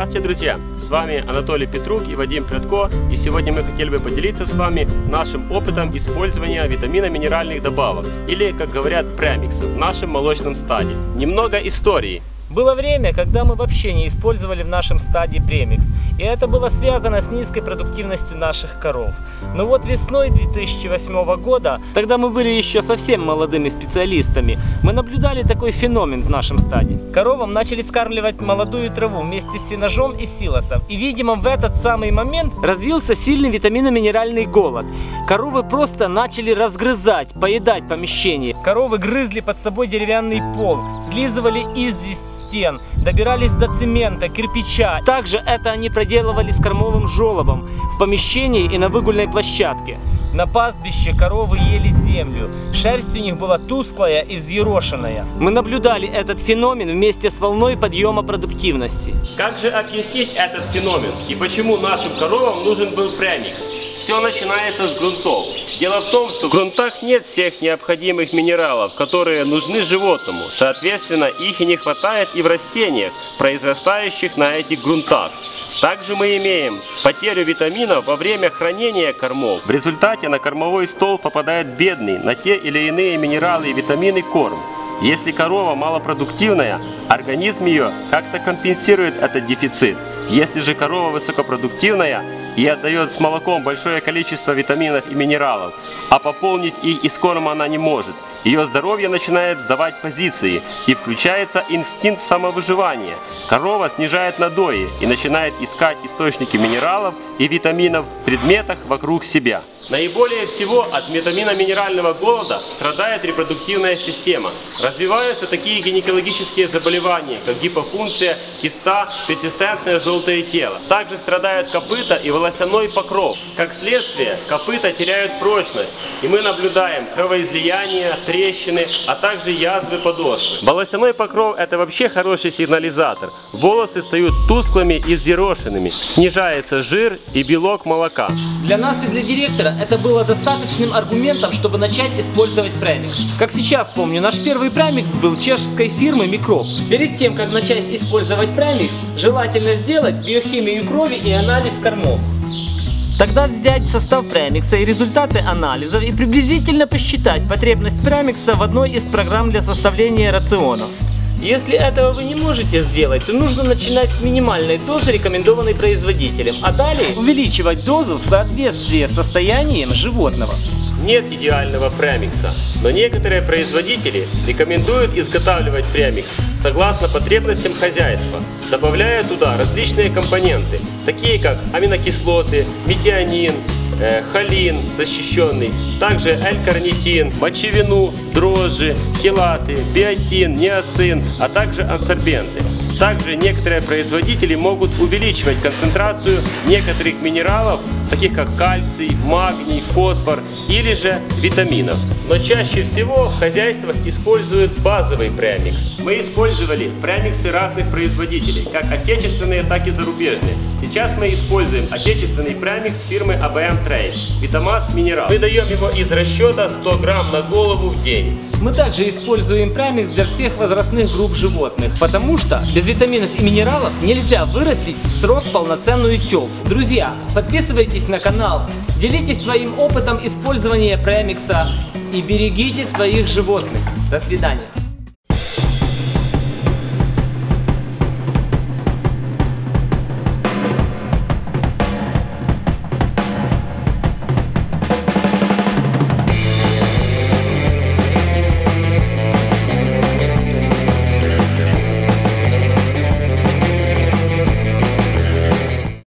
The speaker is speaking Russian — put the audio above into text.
Здравствуйте, друзья! С вами Анатолий Петрук и Вадим Прядко. И сегодня мы хотели бы поделиться с вами нашим опытом использования витаминно-минеральных добавок, или, как говорят, премиксов в нашем молочном стаде. Немного истории. Было время, когда мы вообще не использовали в нашем стаде премикс, и это было связано с низкой продуктивностью наших коров. Но вот весной 2008 года, тогда мы были еще совсем молодыми специалистами, мы наблюдали такой феномен в нашем стаде. Коровам начали скармливать молодую траву вместе с сенажом и силосом, и, видимо, в этот самый момент развился сильный витаминно-минеральный голод. Коровы просто начали разгрызать, поедать помещение. Коровы грызли под собой деревянный пол, слизывали известь стен, добирались до цемента, кирпича. Также это они проделывали с кормовым желобом в помещении и на выгульной площадке. На пастбище коровы ели землю, шерсть у них была тусклая и взъерошенная. Мы наблюдали этот феномен вместе с волной подъема продуктивности. Как же объяснить этот феномен и почему нашим коровам нужен был премикс? Все начинается с грунтов. Дело в том, что в грунтах нет всех необходимых минералов, которые нужны животному. Соответственно, их и не хватает и в растениях, произрастающих на этих грунтах. Также мы имеем потерю витаминов во время хранения кормов. В результате на кормовой стол попадает бедный на те или иные минералы и витамины корм. Если корова малопродуктивная, организм ее как-то компенсирует этот дефицит. Если же корова высокопродуктивная и отдает с молоком большое количество витаминов и минералов, а пополнить их из корма она не может, ее здоровье начинает сдавать позиции и включается инстинкт самовыживания. Корова снижает надои и начинает искать источники минералов и витаминов в предметах вокруг себя. Наиболее всего от витаминно-минерального голода страдает репродуктивная система. Развиваются такие гинекологические заболевания, как гипофункция, киста, персистентное желтое тело. Также страдают копыта и волосяной покров. Как следствие, копыта теряют прочность, и мы наблюдаем кровоизлияние, трещины, а также язвы подошвы. Волосяной покров – это вообще хороший сигнализатор. Волосы стают тусклыми и взъерошенными, снижается жир и белок молока. Для нас и для директора это было достаточным аргументом, чтобы начать использовать премикс. Как сейчас помню, наш первый премикс был чешской фирмы Микроб. Перед тем, как начать использовать премикс, желательно сделать биохимию крови и анализ кормов. Тогда взять состав премикса и результаты анализов и приблизительно посчитать потребность премикса в одной из программ для составления рационов. Если этого вы не можете сделать, то нужно начинать с минимальной дозы, рекомендованной производителем, а далее увеличивать дозу в соответствии с состоянием животного. Нет идеального премикса, но некоторые производители рекомендуют изготавливать премикс согласно потребностям хозяйства, добавляя туда различные компоненты, такие как аминокислоты, метионин, холин защищенный, также L-карнитин, мочевину, дрожжи, хелаты, биотин, ниацин, а также адсорбенты. Также некоторые производители могут увеличивать концентрацию некоторых минералов, таких как кальций, магний, фосфор или же витаминов. Но чаще всего в хозяйствах используют базовый премикс. Мы использовали премиксы разных производителей, как отечественные, так и зарубежные. Сейчас мы используем отечественный премикс фирмы ABM Trade, Витамас Минерал. Мы даем его из расчета 100 грамм на голову в день. Мы также используем премикс для всех возрастных групп животных, потому что без витаминов и минералов нельзя вырастить в срок полноценную тёлку. Друзья, подписывайтесь на канал, делитесь своим опытом использования премикса и берегите своих животных. До свидания.